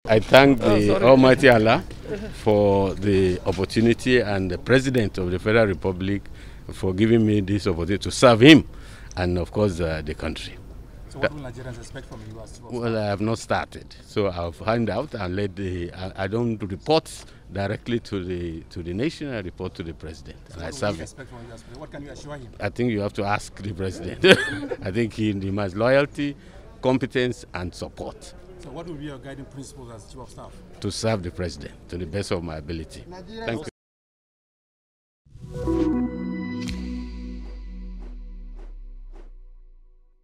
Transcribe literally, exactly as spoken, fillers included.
I thank the oh, Almighty Allah for the opportunity and the President of the Federal Republic for giving me this opportunity to serve him and, of course, uh, the country. So what will Nigerians expect from you as well? Well, I have not started, so I'll find out and let the. I, I don't report directly to the to the nation. I report to the president, So and I what serve will you him. expect from you as well? What can you assure him? I think you have to ask the president. I think he demands loyalty, competence, and support. So what will be your guiding principles as chief of staff? To serve the president to the best of my ability. Thank you.